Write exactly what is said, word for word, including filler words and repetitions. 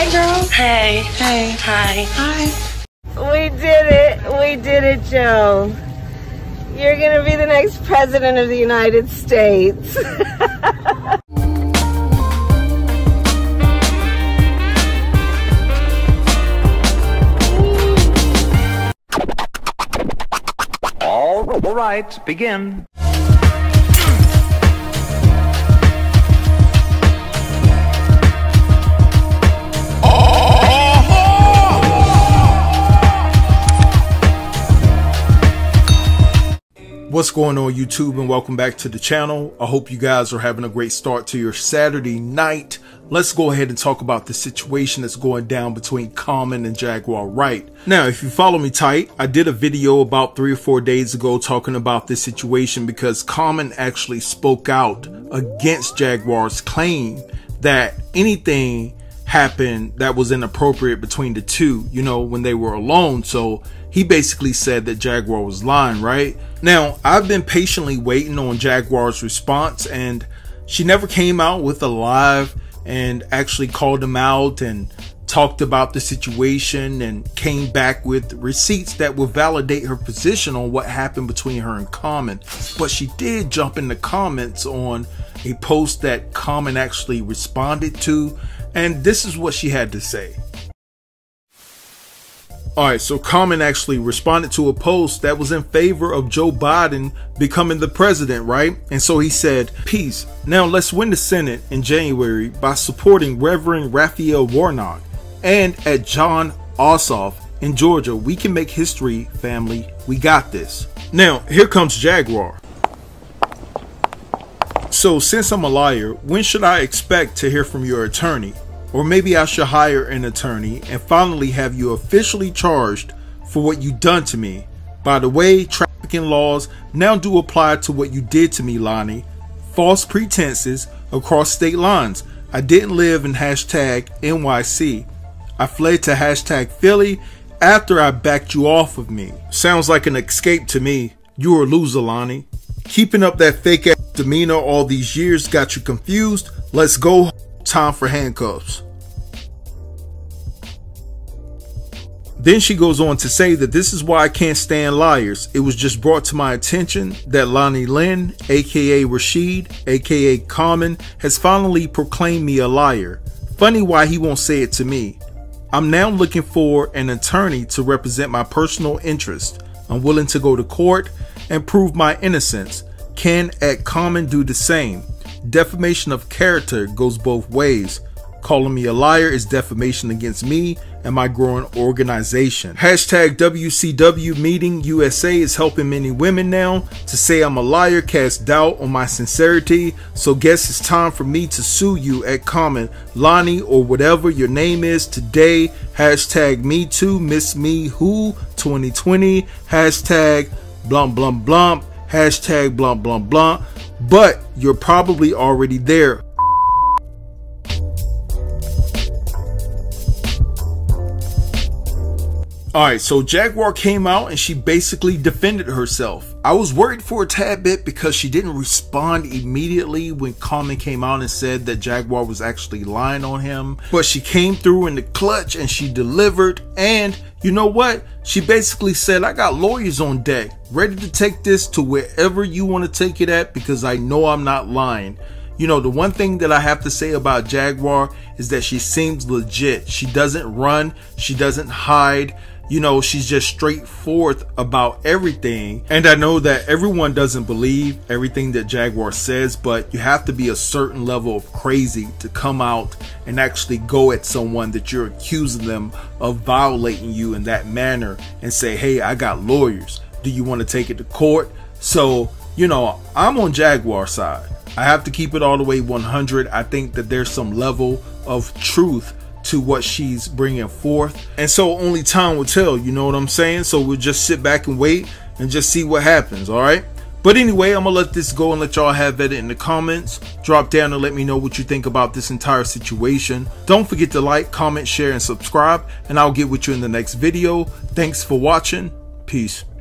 Hey, girl. Hey. Hey. Hi. Hi. We did it. We did it, Joe. You're gonna be the next president of the United States. All right, begin. What's going on, YouTube, and welcome back to the channel. I hope you guys are having a great start to your Saturday night. Let's go ahead and talk about the situation that's going down between Common and Jaguar Wright. Now, if you follow me tight, I did a video about three or four days ago talking about this situation because Common actually spoke out against Jaguar's claim that anything happened that was inappropriate between the two, you know, when they were alone. So he basically said that Jaguar was lying, right? Now, I've been patiently waiting on Jaguar's response, and she never came out with a live and actually called him out and talked about the situation and came back with receipts that will validate her position on what happened between her and Common. But she did jump in the comments on a post that Common actually responded to, and this is what she had to say. Alright, so Common actually responded to a post that was in favor of Joe Biden becoming the president, right? And so he said, "Peace. Now let's win the Senate in January by supporting Reverend Raphael Warnock. And at John Ossoff in Georgia, we can make history, family. We got this." Now, here comes Jaguar. "So since I'm a liar, when should I expect to hear from your attorney? Or maybe I should hire an attorney and finally have you officially charged for what you done to me. By the way, trafficking laws now do apply to what you did to me, Lonnie. False pretenses across state lines. I didn't live in hashtag N Y C. I fled to hashtag Philly after I backed you off of me. Sounds like an escape to me. You're a loser, Lonnie. Keeping up that fake ass demeanor all these years got you confused. Let's go. Time for handcuffs." Then she goes on to say that this is why I can't stand liars. It was just brought to my attention that Lonnie Lynn, aka Rashid, aka Common, has finally proclaimed me a liar. Funny why he won't say it to me. I'm now looking for an attorney to represent my personal interest. I'm willing to go to court and prove my innocence. Can at Common do the same? Defamation of character goes both ways. Calling me a liar is defamation against me and my growing organization. Hashtag W C W Meeting U S A is helping many women now to say I'm a liar, cast doubt on my sincerity. So guess it's time for me to sue you at Common, Lonnie, or whatever your name is today. Hashtag Me Too, Miss Me Who twenty twenty. Hashtag blump blump blump. Hashtag blump blump blump. But you're probably already there. Alright, so Jaguar came out and she basically defended herself. I was worried for a tad bit because she didn't respond immediately when Common came out and said that Jaguar was actually lying on him. But she came through in the clutch and she delivered. And you know what? She basically said, I got lawyers on deck, ready to take this to wherever you want to take it at because I know I'm not lying. You know, the one thing that I have to say about Jaguar is that she seems legit. She doesn't run. She doesn't hide. You know, she's just straightforward about everything. And I know that everyone doesn't believe everything that Jaguar says, but you have to be a certain level of crazy to come out and actually go at someone that you're accusing them of violating you in that manner and say, hey, I got lawyers. Do you want to take it to court? So, you know, I'm on Jaguar's side. I have to keep it all the way one hundred. I think that there's some level of truth to what she's bringing forth, and so only time will tell, you know what I'm saying? So we'll just sit back and wait and just see what happens. All right, but anyway, I'm gonna let this go and let y'all have at it in the comments. Drop down and let me know what you think about this entire situation. Don't forget to like, comment, share, and subscribe, and I'll get with you in the next video. Thanks for watching. Peace.